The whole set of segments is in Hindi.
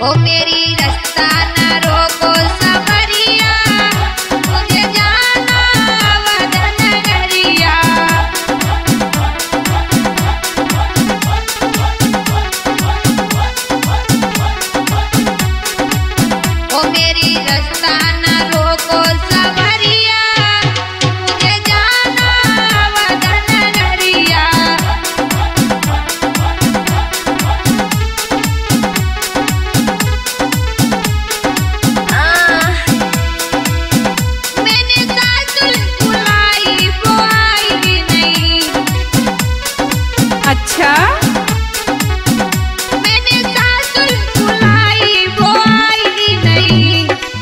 ओ मेरी रास्ता ना रोको सवरिया, मुझे जाना वदन नगरिया। ओ मेरी रास्ता ना रोको सवरिया, मुझे जाना वदन नगरिया। मैंने सासुर बुलाई वो आएगी नहीं। अच्छा, मैंने सासुर बुलाई वो आएगी नहीं।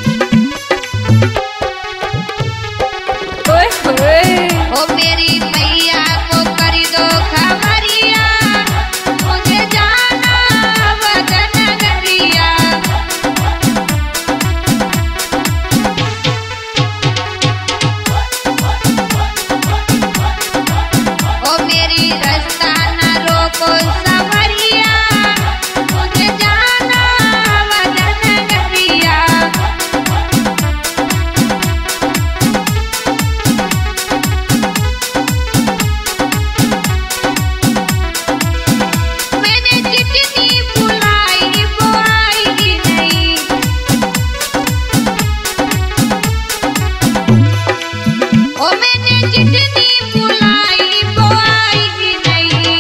ओए होए, ओ मेरी मैया को कर दो खबरिया, मुझे जाना वदन नगरिया। ओ मेरी रास्ता ना रोको सवरिया, मुझे जाना वदन नगरिया। मैंने चिट्ठी बुलाई वो आएगी नहीं। ओ मैंने चिट्ठी बुलाई वो आएगी नहीं।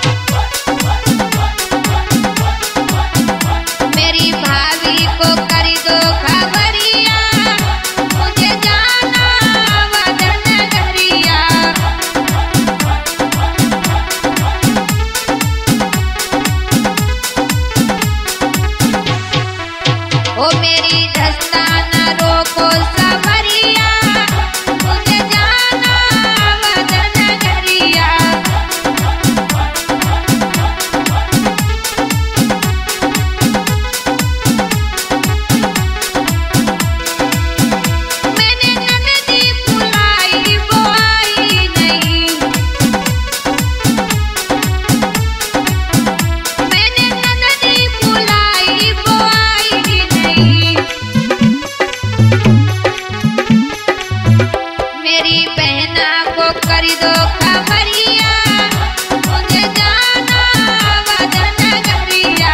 मेरी भाभी को कर दो खबरिया, मुझे जाना वदन नगरिया। ओ मेरी रास्ता ना रोको सवरिया, मुझे जाना वदन नगरिया। मैंने ननदी बुलाई वो आई नहीं। मैंने ननदी बुलाई वो आएगी नहीं। मेरी बहना को कर दो खबरिया, मुझे जाना वदन नगरिया।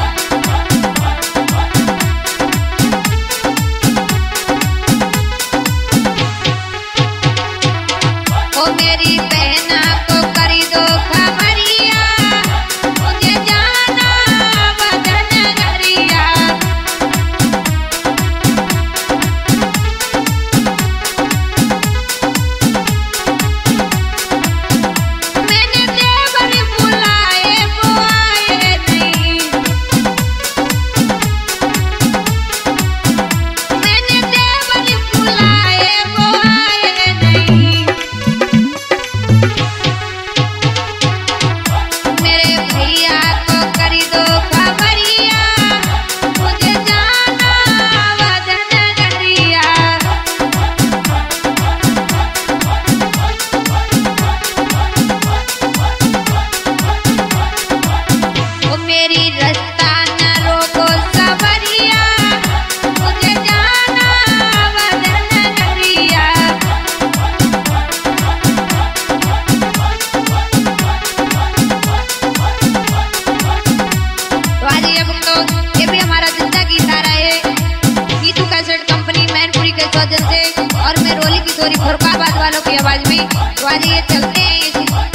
ओ मेरी बहना को कर दो खबरिया, मुझे जाना वदन नगरिया। मैंने देवर बुलाए वो आए नहीं। मैंने देवर बुलाए वो आए नहीं। मेरे भैया को कर दो खबरिया, मुझे जाना वदन नगरिया। ओ मेरी रास्ता ना रोको सवरिया, मुझे जाना वदन नगरिया। तो आज ये भी हमारा जिंदा गीत आ रहा है गीतू कैसेट कंपनी मैनपुरी के सौजन से, और मैं रोली की थोड़ी फुरकाबाद वालों की आवाज में। तो आज ये चलते हैं ये